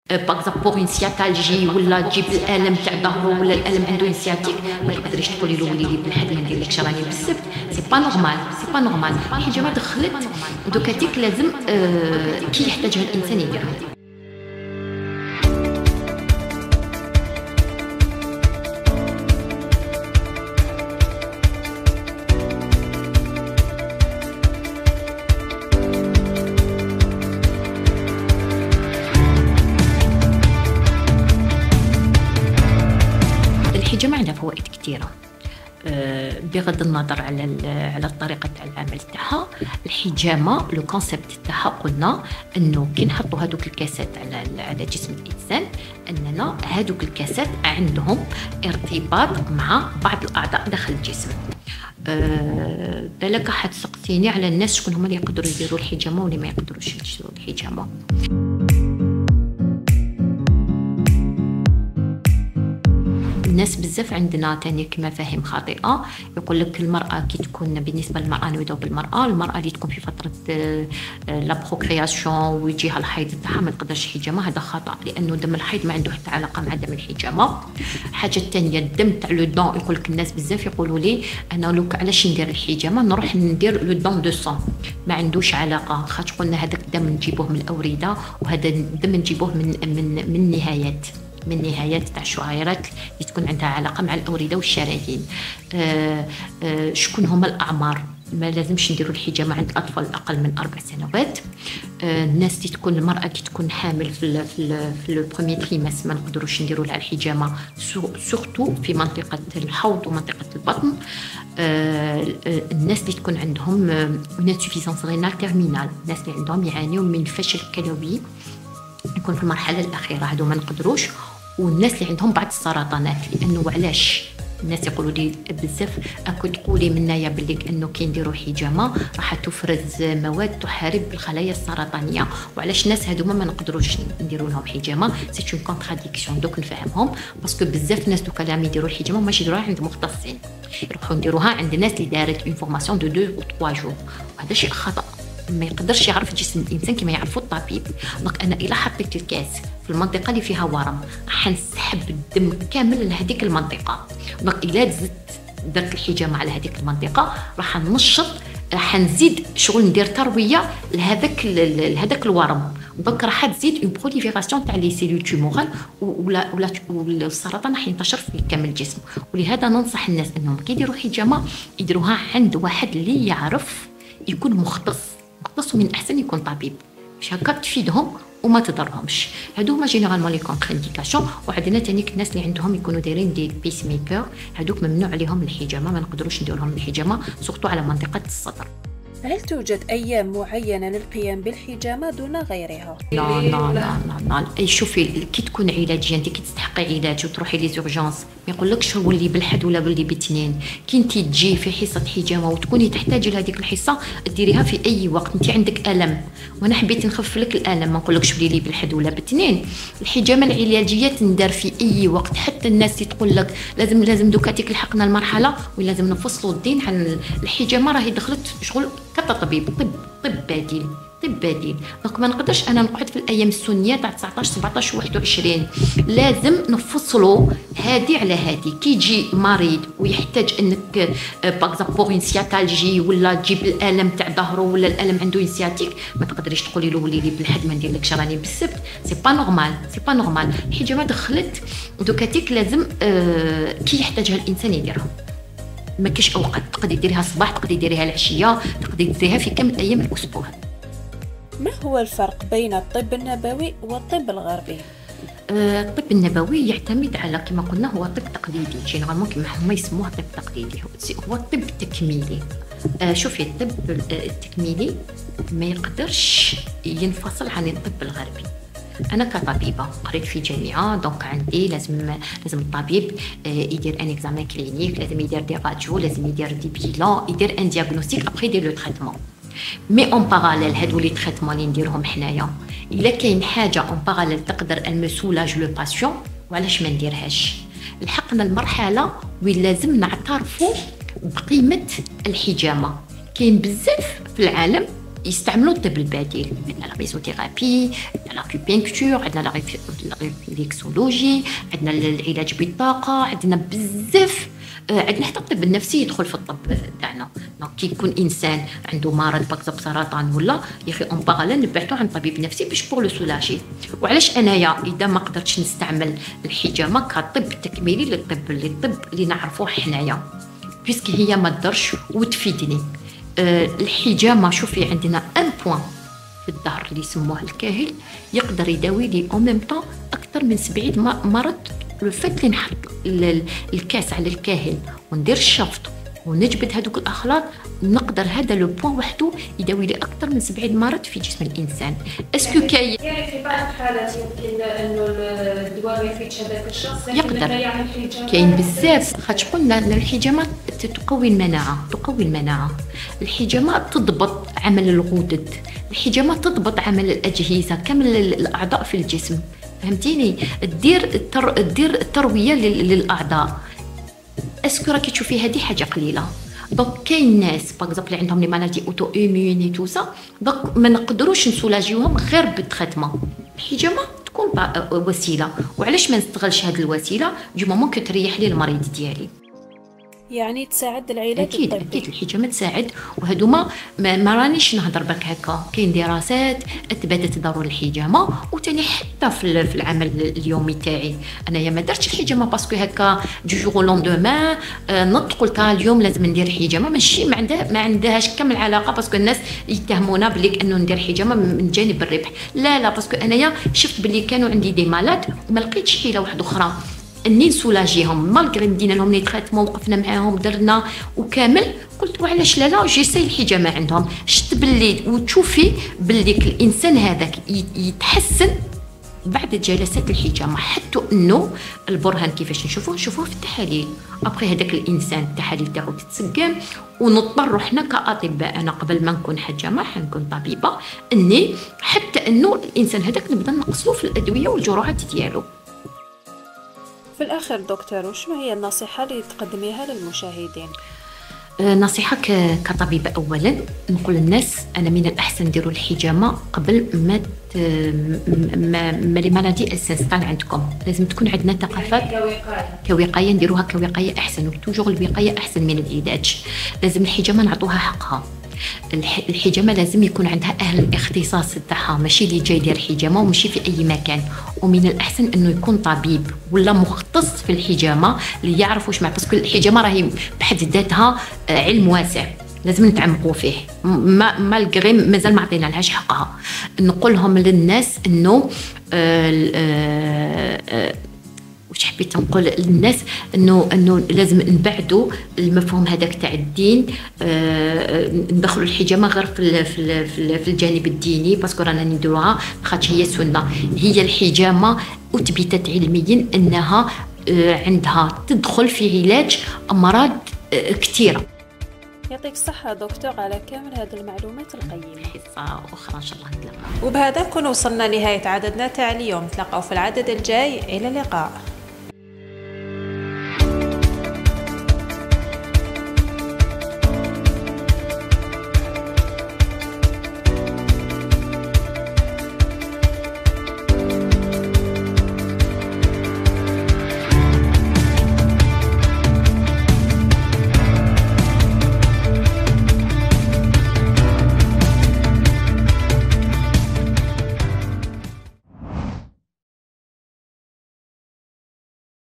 باغ بوغ اون سياتالجي ولا تجيب الالم تاع ظهره ولا الالم عنده انسياتيك، ما تقدريش تقولي له ولي لي بالحد ما نديرلكش راني بالسبت. سي با نورمال، سي با نورمال. الحجامه دخلت دوكاتيك لازم كي يحتاجها الانسان يديرها. الحجامة عندها فوائد كثيرة بغض النظر على الطريقة تاع العمل تاعها. الحجامة لو كونسيبت تاعها قلنا انه كي نحطوا هذوك الكاسات على جسم الانسان، اننا هذوك الكاسات عندهم ارتباط مع بعض الاعضاء داخل الجسم. بالك حد سقسيني على الناس شكون هما اللي يقدروا يديروا الحجامة واللي ما يقدروش يديروا الحجامة. الناس بزاف عندنا تاني كما فاهم خاطئه، يقول لك المراه كي تكون بالنسبه للمراه نبداو بالمراه، المراه اللي تكون في فتره لا بروكرياسيون ويجيها الحيض تاعها ما تقدرش حجامه. هذا خطا، لانه دم الحيض ما عنده حتى علاقه مع دم الحجامه. حاجه ثانيه الدم تاع لو دون، يقول لك الناس بزاف يقولوا لي انا لو علاش ندير الحجامه نروح ندير لو دون دو سون، ما عندوش علاقه. خاطر قلنا هذاك الدم نجيبوه من الاورده، وهذا الدم نجيبوه من نهايات تاع الشعيرات اللي تكون عندها علاقه مع الاورده والشرايين. شكون هما الاعمار؟ ما لازمش نديروا الحجامه عند الاطفال اقل من 4 سنوات. الناس اللي تكون المراه كي تكون حامل في لو بروميي تريماس ما نقدروش نديروا لها الحجامه، سورتو في منطقه الحوض ومنطقه البطن. الناس اللي تكون عندهم انسوفيسانس رينال تيرمينال، الناس اللي عندهم يعانيوا من فشل كلوي يكون في المرحله الاخيره، هادو ما نقدروش. والناس اللي عندهم بعض السرطانات، لانه علاش الناس يقولوا لي بزاف اكو تقولي منايا باللي انه كي نديروا حجامه راح تفرز مواد تحارب الخلايا السرطانيه، وعلاش الناس هذوما ما نقدروش نديروا لهم حجامه. سي اون كونتراديكسيون. دوك نفهمهم باسكو بزاف ناس دوكا اللي يديروا الحجامه ماشي يديروها عند مختصين، يروحوا نديروها عند ناس اللي دارت اون فورماسيون دو 2 و 3 جور، وهذا شيء خطا. ما يقدرش يعرف جسم الانسان كما يعرفوا الطبيب. دونك انا الا حطيت الكاس في المنطقه اللي فيها ورم راح نسحب الدم كامل لهذيك المنطقه. دونك الا درت الحجامه على هذيك المنطقه راح ننشط، راح نزيد شغل ندير ترويه لهذاك الورم. دونك راح تزيد اون بروليفيراسيون تاع لي سيلول تيمورال، ولا السرطان راح ينتشر في كامل الجسم. ولهذا ننصح الناس انهم كي يديروا حجامه يديروها عند واحد اللي يعرف، يكون مختص، ومن احسن يكون طبيب، باش هكا تفيدهم وما تضرهمش. هادو هما جينيرالمون لي كونتر انديكاسيون. وعندنا تاني الناس اللي عندهم يكونوا دايرين دي بيس ميكر، هادوك ممنوع عليهم الحجامه، ما نقدروش ندير لهم الحجامه سورتو على منطقه الصدر. هل توجد أيام معينة للقيام بالحجامة دون غيرها؟ لا. اي شوفي كي تكون علاجيه، انت كي تستحقي علاج وتروحي لي زورجونس ما يقولكش ولي بالحد ولا ولي بالاثنين. كي انت تجي في حصه حجامه وتكوني تحتاجي لهذيك الحصه ديريها في اي وقت. انت عندك الم وانا حبيت نخفف لك الالم، ما نقولكش ولي لي بالحد ولا بالاثنين. الحجامه العلاجيه تندار في اي وقت. حتى الناس اللي تقول لك لازم دوكاتيك لحقنا المرحله ولازم نفصلوا الدين عن الحجامه، راهي دخلت شغل كطبيب، طب بديل. دونك ما نقدرش انا نقعد في الايام السنيه تاع 19 17 21. لازم نفصلوا هادي على هادي. كي يجي مريض ويحتاج انك باغ بوغ اون سياتالجي ولا تجيب الالم تاع ظهره ولا الالم عنده انسياتيك، ما تقدريش تقولي له ولي لي بالحد ما نديرلكش راني بالسبت. سي با نورمال. الحجامه دخلت دوكاتيك لازم كي يحتاجها الانسان يديرها. ما كاش اوقات تقدري ديريها الصباح، تقدري ديريها العشيه، تقدري ديريها في كامل ايام الاسبوع. ما هو الفرق بين الطب النبوي والطب الغربي؟ الطب النبوي يعتمد على كما قلنا هو طب تقليدي، جينيرالمون كما هما يسموه طب تقليدي، هو طب تكميلي. شوفي الطب التكميلي ما يقدرش ينفصل عن الطب الغربي. انا كطبيبه قريت في جامعه، دونك عندي لازم الطبيب يدير ان اكزامان كلينيك، لازم يدير دي راديو، لازم يدير دي بيلون، يدير ان دياغنوستيك، ابري يدير لو تريتمون. مي اون باراليل هادو لي تريتمون اللي نديرهم حنايا، الا كاين حاجه اون باراليل تقدر ان مو سولاج لو باسيون وعلاش ما نديرهاش. لحقنا المرحله وين لازم نعترفوا بقيمه الحجامه. كاين بزاف في العالم يستعملوا الطب البديل. عندنا لا ميزوثيرابي، عندنا لا كوبينكتور، عندنا لا ريفلكسولوجي، عندنا العلاج بالطاقه، عندنا بزاف. عندنا حتى الطب النفسي يدخل في الطب تاعنا. دونك كي يكون انسان عنده مرض باكزوب سرطان ولا يا اخي اون باراليل نبعثو عند طبيب نفسي باش بور لو سولاجي. وعلاش انايا اذا ما قدرتش نستعمل الحجامه كطب تكميلي للطب اللي نعرفوه حنايا بيسك هي ما تضرش وتفيدني. الحجامه شوفي عندنا ان بوين في الظهر اللي يسموه الكاهل يقدر يداوي لي او ميم طون اكثر من 70 مرض. لو فات اللي نحط الكاس على الكاهل وندير الشفط ونجبد هذوك الاخلاط نقدر هذا لو بوين وحده يداوي لي اكثر من 70 مرض في جسم الانسان. اسكو كاين يعني في بعض الحالات يمكن انه الدواء ما يفيدش هذاك الشخص يقدر كاين بزاف. خاطش قلنا ان الحجامه تقوي المناعه. الحجامه تضبط عمل الغدد، الحجامه تضبط عمل الاجهزه كامل الاعضاء في الجسم. فهمتيني؟ دير الترويه للاعضاء. اسكو راكي تشوفي هذه حاجه قليله. دونك كاين ناس باغزومبل اللي عندهم لي مالادي اوتو ايميوني تو سا، دونك ما نقدروش نسولاجيوهم غير بالتريتمون. الحجامه تكون وسيله، وعلاش ما نستغلش هذه الوسيله دو مومون كو تريح لي المريض ديالي. يعني تساعد العلاج اكيد الطبي. اكيد الحجامه تساعد. وهذوما ما رانيش نهضر بك هكا، كاين دراسات اثبتت ضرر الحجامه. وثاني حتى في العمل اليومي تاعي انايا ما درتش الحجامه باسكو هكا دو جور لوندومان نط قلت اليوم لازم ندير حجامه. ماشي ما عندهاش كامل علاقه باسكو الناس يتهمونا بلي انه ندير حجامه من جانب الربح. لا باسكو انايا شفت بلي كانوا عندي دي مالات وما لقيتش حيله واحده اخرى اني نسولاجيهم مالغري مدينا لهم لي تريتمون وقفنا معاهم درنا وكامل. قلت وعلاش لا جيساي الحجامه عندهم. شفت باللي وتشوفي باللي الانسان هذاك يتحسن بعد جلسات الحجامه. حتى انه البرهان كيفاش نشوفوه في التحاليل. ابخي هذاك الانسان التحاليل تاعو تتسقم ونضطر حنا كاطباء، انا قبل ما نكون حجامه حنكون طبيبه، اني حتى انه الانسان هذاك نبدا نقصلو في الادويه والجرعات ديالو. في الآخر دكتور، وشنو هي النصيحة اللي تقدميها للمشاهدين؟ نصيحة كطبيبة أولا نقول للناس أنا من الأحسن ديروا الحجامة قبل ما لي مالادي السنستان عندكم. لازم تكون عندنا ثقافات كوقاية نديروها كوقاية أحسن، وتوجور الوقاية أحسن من العلاج. لازم الحجامة نعطوها حقها. الحجامه لازم يكون عندها اهل الاختصاص تاعها، ماشي اللي جاي يدير حجامه وماشي في اي مكان. ومن الاحسن انه يكون طبيب ولا مختص في الحجامه اللي يعرف واش مع، باسكو الحجامه راهي بحد ذاتها علم واسع لازم نتعمقوا فيه. مالغري مازال ما عطينا لهاش حقها. نقول لهم للناس انه واش حبيت نقول للناس انه لازم نبعدوا المفهوم هذاك تاع الدين. ندخلوا الحجامه غير في الجانب الديني باسكو رانا نديروها خاطر هي سنه. هي الحجامه اثبتت علميا انها عندها تدخل في علاج امراض كثيره. يعطيك الصحة دكتور على كامل هذه المعلومات القيمة. حصة أخرى إن شاء الله نتلاقاو. وبهذا نكون وصلنا لنهاية عددنا تاع اليوم. نتلاقاو في العدد الجاي. إلى اللقاء.